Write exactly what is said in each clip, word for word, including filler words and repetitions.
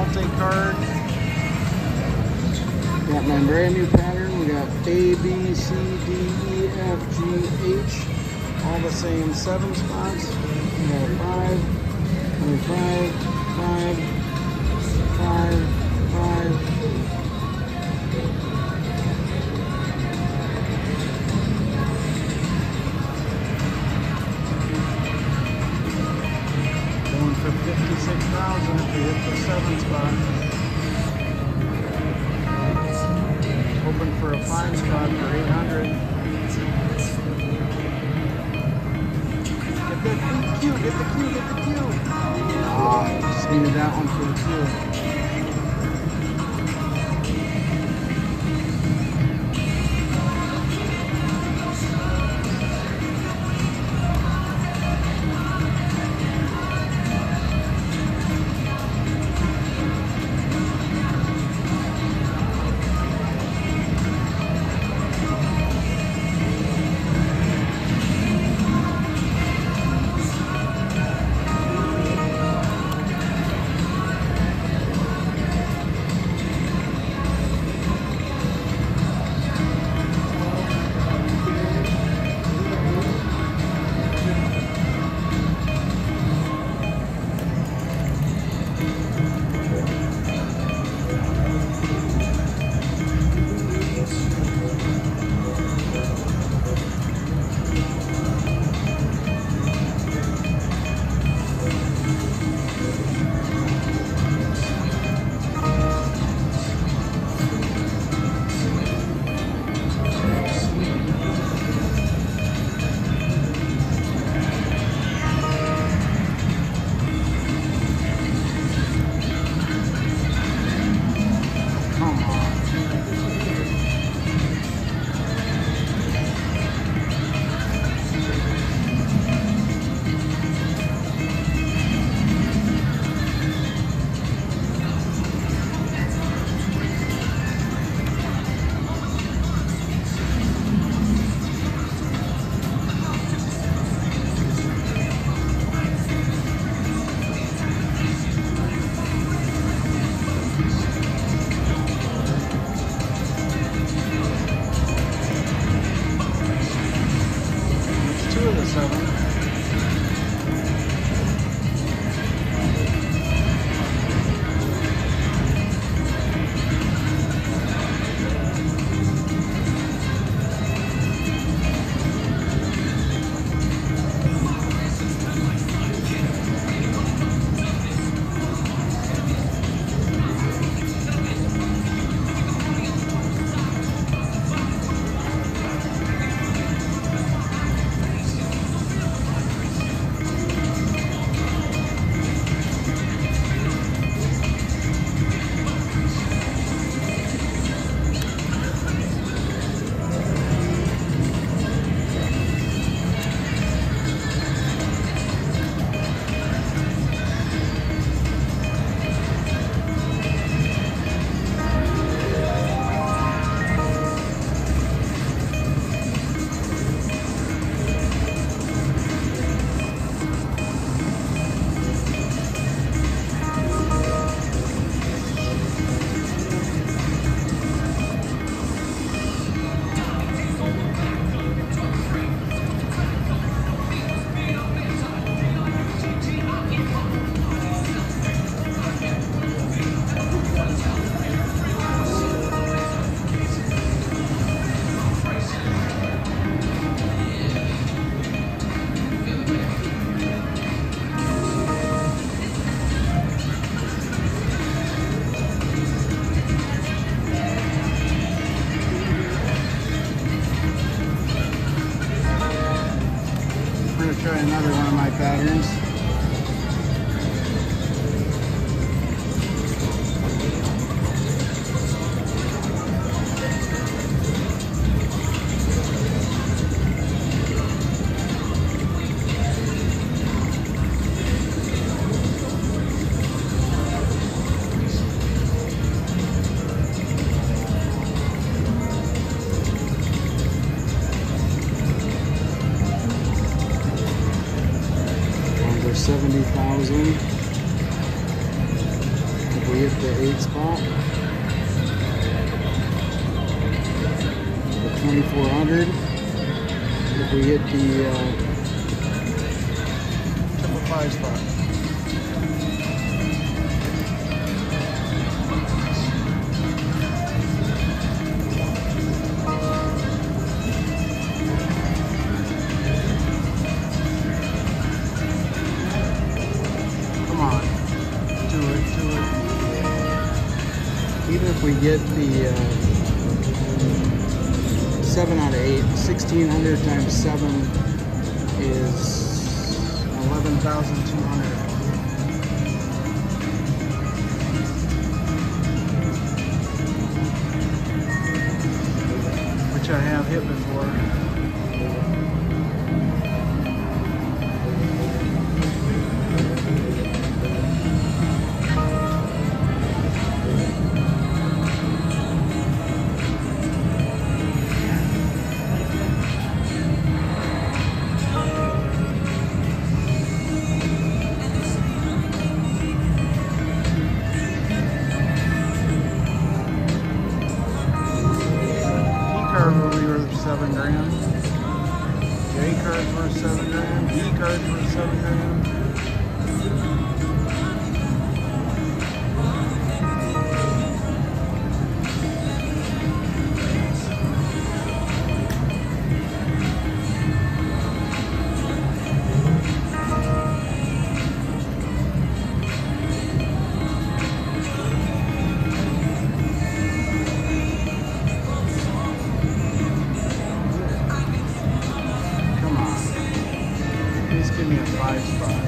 multi-card. Got my brand new pattern. We got A, B, C, D, E, F, G, H. All the same seven spots. We got five, twenty-five, five, five, five. Going for fifty-six thousand if we hit the seven spot. Hoping for a five spot for eight hundred. Get the Q, get the Q, get the Q. Ah, just needed that one for the Q. Try another one of my patterns. seventy thousand. if we hit the eight spot. The twenty-four hundred. If we hit the uh, triple five spot. Even if we get the uh, seven out of eight, sixteen hundred times seven is eleven thousand two hundred. Which I have hit before. Seven grand. J cards worth seven grand. B cards worth seven grand. Give me a five spot.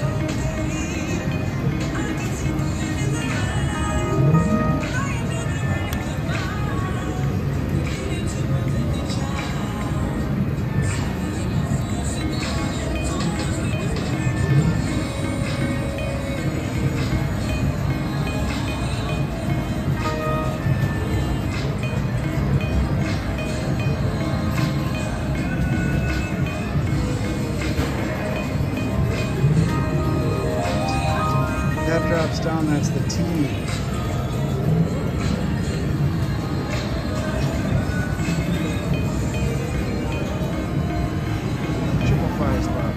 That drops down, that's the T. Triple five spot.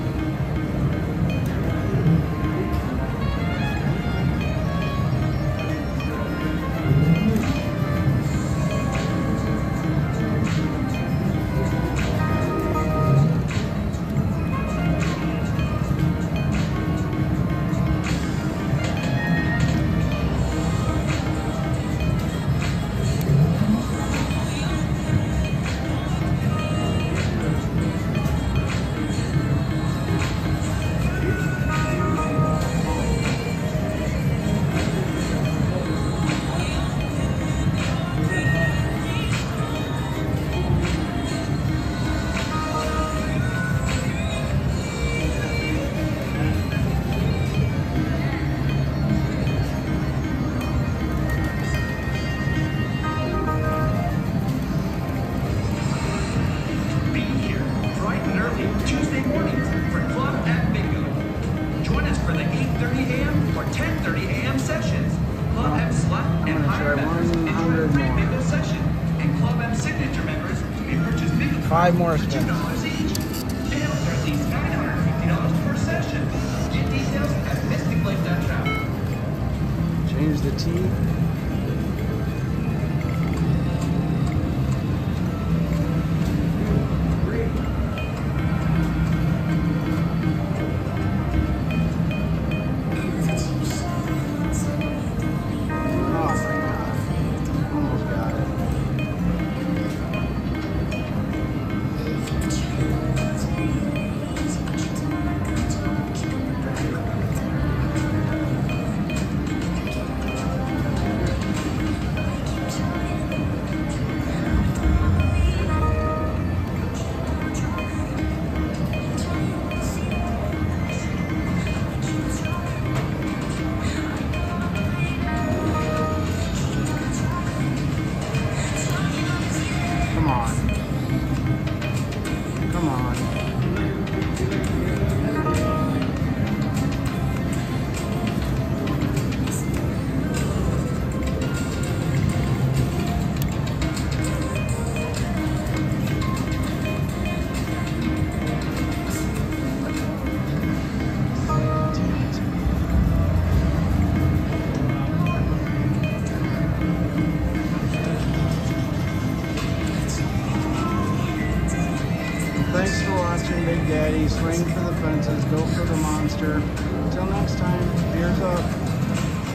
Tuesday mornings for Club at Bingo. Join us for the eight thirty a m or ten thirty a m sessions. Club M Slot and higher members enjoy a free bingo session, and Club M Signature members may purchase bingo Five more for two dollars each. Payouts are at least nine hundred fifty dollars per session. Get details at mystic lake dot travel. Change the T. Thanks for watching, Big Daddy. Swing for the fences. Go for the monster. Until next time, beers up.